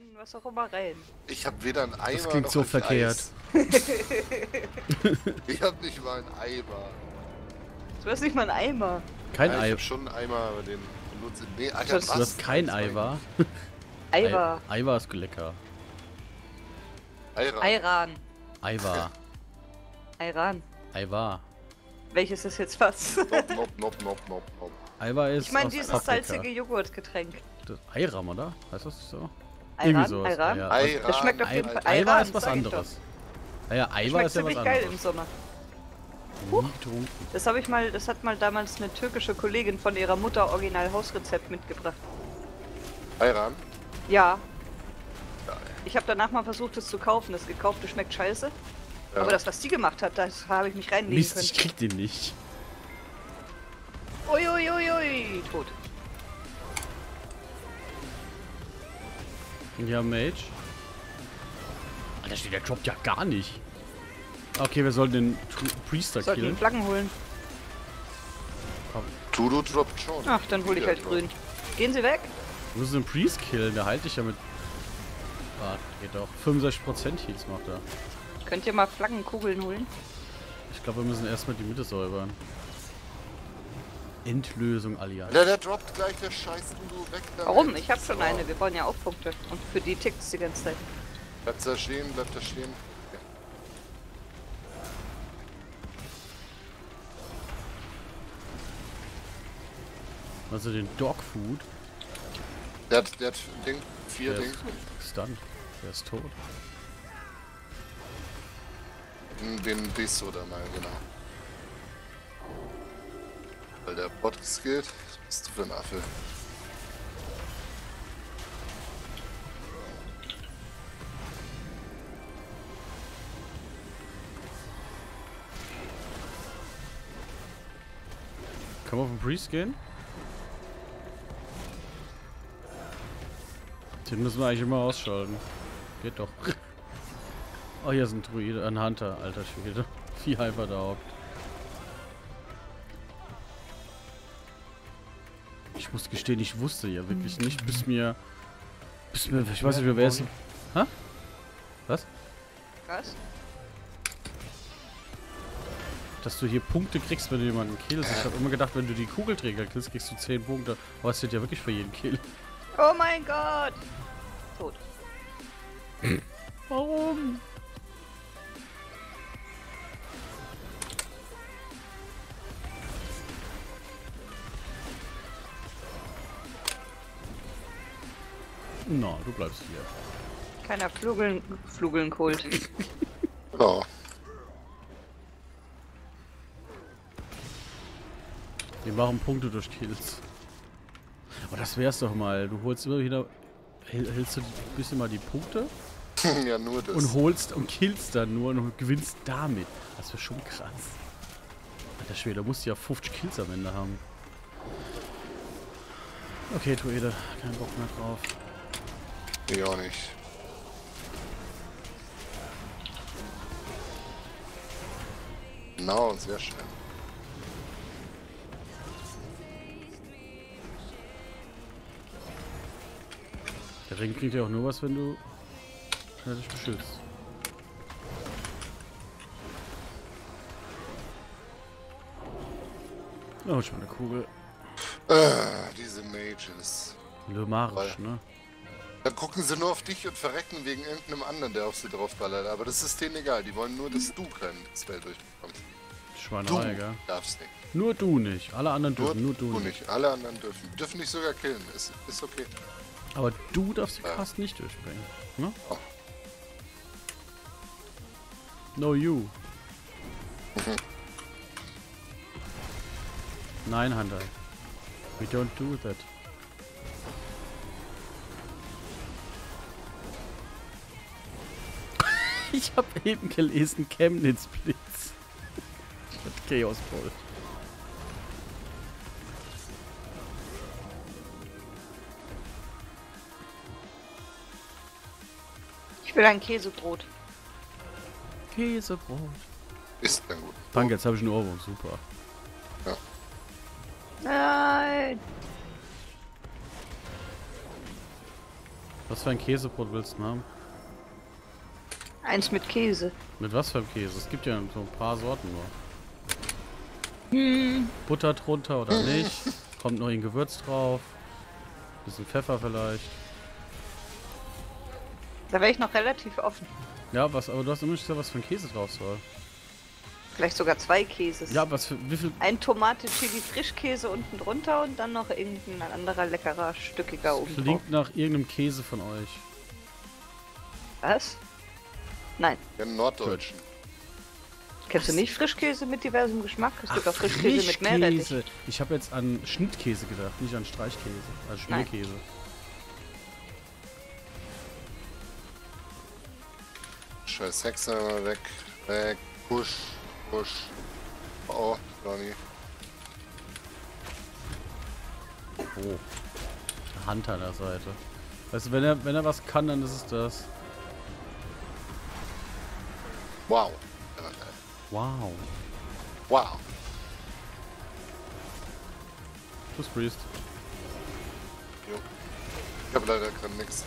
in was auch immer rein. Ich habe weder ein Eimer Das klingt noch so ein verkehrt. Eis. Ich habe nicht mal ein Eimer. Du hast nicht mal einen Eimer. Kein Ja, ich Ei. habe schon einen Eimer, aber den benutze ich. Nee, Alter, Du hast- was? Du hast kein Das Ei, war? Eiwa. Ei war ist lecker. Eiran. Ayran. Ei war. Ayran. Ei war. Welches ist jetzt was? Nope. Ei war ist Ich meine aus dieses Paprika. salzige Joghurtgetränk. Das Eiram, oder? Heißt das so? Ayran? sowas. Ayran? Ja, Eiran. Das schmeckt auf jeden Fall. Ei war Ayran, ist was sag ich anderes. Naja, Ei doch. war Schmeckt ist ja was ziemlich geil im anderes. Sommer. Nie getrunken. Das hat mal damals eine türkische Kollegin von ihrer Mutter original Hausrezept mitgebracht. Eiran. Ja. Geil. Ich habe danach mal versucht, es zu kaufen. Das gekaufte schmeckt scheiße. Ja. Aber das, was die gemacht hat, das habe ich mich reinlegen Mist, können. ich krieg den nicht. Uiuiui, tot. Ja, Mage. Alter, der droppt ja gar nicht. Okay, wir sollten den Priester Sollten killen. die Flaggen holen. Tudo droppt schon. Ach, dann hole ich halt Ja, grün. Gehen Sie weg? Wir müssen den Priest killen, der heilt dich ja mit... Ah, geht doch. 65% Heals macht er. Könnt ihr mal Flaggenkugeln holen? Ich glaube, wir müssen erstmal die Mitte säubern. Endlösung Allianz. Ja, der droppt gleich der scheiß Tudo weg. damit. Warum? Ich habe schon So. eine. Wir brauchen ja auch Punkte. Und für die tickt's die ganze Zeit. Bleibt da stehen, bleibt da stehen. Ja. Also den Dogfood. Der hat ein Ding, 4 Der Ding. ist stunned. Der ist tot. Den Bistro da mal, genau. Weil der Bot skillt. Was bist du für ein Affe? Kann man auf den Priest gehen? Den müssen wir eigentlich immer ausschalten. Geht doch. Oh, hier ist ein Druide, ein Hunter, alter Schwede. Vieh Hyper da hockt. Ich muss gestehen, ich wusste ja wirklich nicht, bis mir, ich weiß nicht mehr, wer ist. Hä? Was? Was? Dass du hier Punkte kriegst, wenn du jemanden killst. Ich habe immer gedacht, wenn du die Kugelträger killst, kriegst du 10 Punkte. Aber es steht ja wirklich für jeden Kill. Oh mein Gott! Tot. Warum? Na, du bleibst hier. Keiner Flugeln geholt. Ja. Wir machen Punkte durch Kills. Aber das wär's doch mal. Du holst immer wieder. Hältst du ein bisschen mal die Punkte Ja, nur das. und holst und killst dann nur und gewinnst damit. Das wäre schon krass. Alter Schwede, da musst du ja 50 Kills am Ende haben. Okay, Tuede, kein Bock mehr drauf. Ich auch nicht. Genau, sehr schön. Der Ring kriegt ja auch nur was, wenn du dich beschützt. Oh, schon mal eine Kugel. Diese Mages. Lömarisch, ne? Dann gucken sie nur auf dich und verrecken wegen irgendeinem anderen, der auf sie draufballert. Aber das ist denen egal. Die wollen nur, dass du kein Spell durchbekommst. Du Schweinerei, gell? darfst nicht. Nur du nicht. Alle anderen dürfen, nur du nicht. nicht. Alle anderen dürfen. Die dürfen nicht sogar killen. Ist okay. Aber du darfst die Ja. Cast nicht durchbringen. Ne? Oh. No you. Nein, Hunter. We don't do that. Ich habe eben gelesen, Chemnitz Blitz. Mit Chaos Ball. Ich will ein Käsebrot. Käsebrot. Ist dann gut. Danke, jetzt habe ich einen Ohrwurm. Super. Nein! Was für ein Käsebrot willst du haben? Eins mit Käse. Mit was für einem Käse? Es gibt ja so ein paar Sorten nur. Hm. Butter drunter oder nicht? Kommt noch ein Gewürz drauf? Bisschen Pfeffer vielleicht? Da wäre ich noch relativ offen. Ja, was, aber du hast immer nicht gesagt, was für ein Käse drauf soll. Vielleicht sogar 2 Käses. Ja, was für, wie viel? Ein Tomate-Chili-Frischkäse unten drunter und dann noch irgendein anderer leckerer, stückiger oben drauf. Klingt nach irgendeinem Käse von euch. Was? Nein. Ja, Norddeutschen. Kennst du nicht Frischkäse mit diversem Geschmack? Es gibt auch Frischkäse mit Meerrettich. Frischkäse. Ich habe jetzt an Schnittkäse gedacht, nicht an Streichkäse. Also Schmierkäse. Scheiß Hexer, weg, weg, push, push. Oh, Johnny. Oh. Der Hunter an der Seite. Weißt du, wenn er was kann, dann ist es das. Wow. Wow. Wow. Tschüss, Priest. Jo. Ich hab leider gerade nix.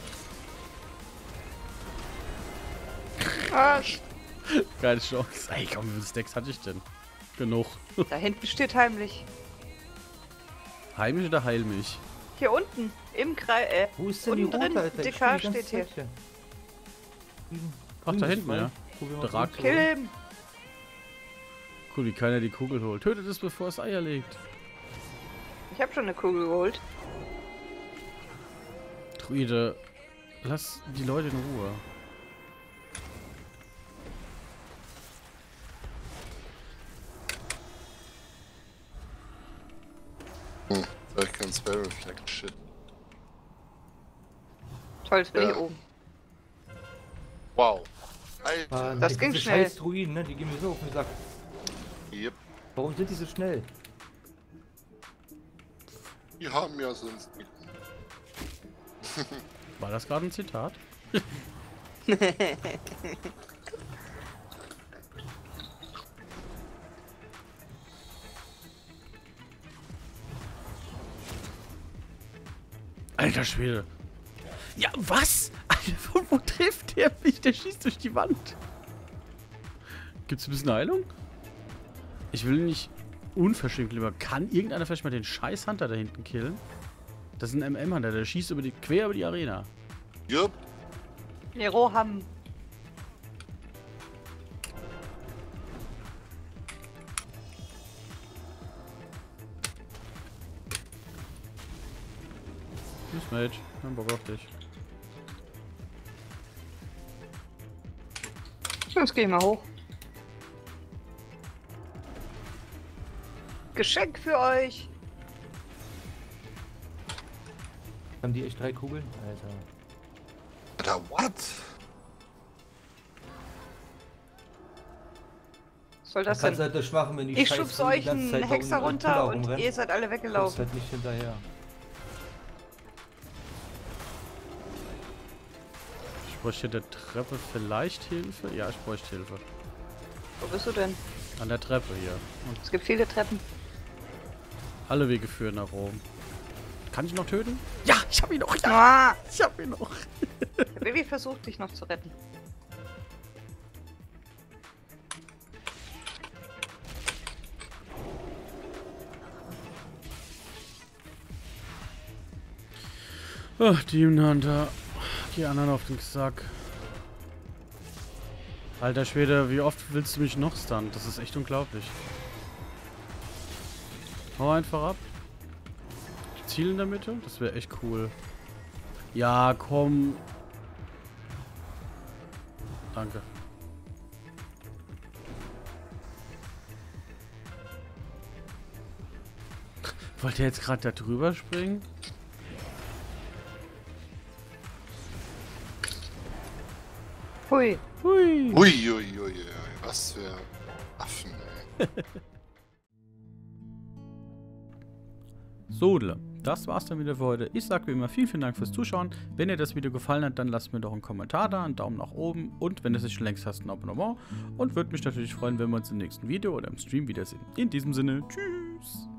Arsch. Keine Chance. Ey, komm, wie viele Stacks hatte ich denn? Genug. Da hinten steht heimlich. Heimisch oder heilmich? Hier unten, im Kreis, Wo ist denn die unten rote, drin, Alter? Ich DK spiel die steht hier. ganze Zeit Ach, da hinten, ja. Drak. Kill him. Cool, wie keiner die Kugel holt. Tötet es, bevor es Eier legt. Ich habe schon eine Kugel geholt. Druide, lass die Leute in Ruhe. Soll ich kein Spell Reflect? Shit. Toll, jetzt bin Ja. ich oben. Wow. Alter. Das ging schnell. Scheiß Druiden, ne? Die gehen mir so auf den Sack. Yep. Warum sind die so schnell? Die haben ja sonst nichts. War das gerade ein Zitat? Alter Schwede. Ja, was? Alter, wo trifft der mich? Der schießt durch die Wand. Gibt's ein bisschen Heilung? Ich will nicht unverschämt lieber. Kann irgendeiner vielleicht mal den scheiß Hunter da hinten killen? Das ist ein MM-Hunter, der schießt quer über die Arena. Jupp. Nero haben. Tschüss, Mage. Kein Bock auf dich. Jetzt geh ich mal hoch. Geschenk für euch. Haben die echt 3 Kugeln? Alter. Alter, what? Was soll das Du kannst denn? halt das machen, wenn die Ich scheiß schub's Druiden die euch ganze einen Zeit da Hexer unten runter Keller und rumrennen. ihr seid alle Kommst weggelaufen. halt nicht hinterher. Ich bräuchte der Treppe vielleicht Hilfe? Ja, ich bräuchte Hilfe. Wo bist du denn? An der Treppe hier. Und Es gibt viele Treppen. alle Wege führen nach oben. Kann ich noch töten? Ja, ich hab ihn noch. Ja, Ah, ich hab ihn noch. der Baby versucht dich noch zu retten. Ach, Demon Hunter. Die anderen auf den Sack. Alter Schwede, wie oft willst du mich noch stunnen? Das ist echt unglaublich. Hau einfach ab. Ziel in der Mitte? Das wäre echt cool. Ja, komm. Danke. Wollt ihr jetzt gerade da drüber springen? Hui. Hui. Uiuiui. Was für Affen, ey. Sodle, das war's dann wieder für heute. Ich sag wie immer vielen Dank fürs Zuschauen. Wenn dir das Video gefallen hat, dann lasst mir doch einen Kommentar da, einen Daumen nach oben und wenn du es nicht schon längst hast, ein Abonnement. Und würde mich natürlich freuen, wenn wir uns im nächsten Video oder im Stream wiedersehen. In diesem Sinne, tschüss!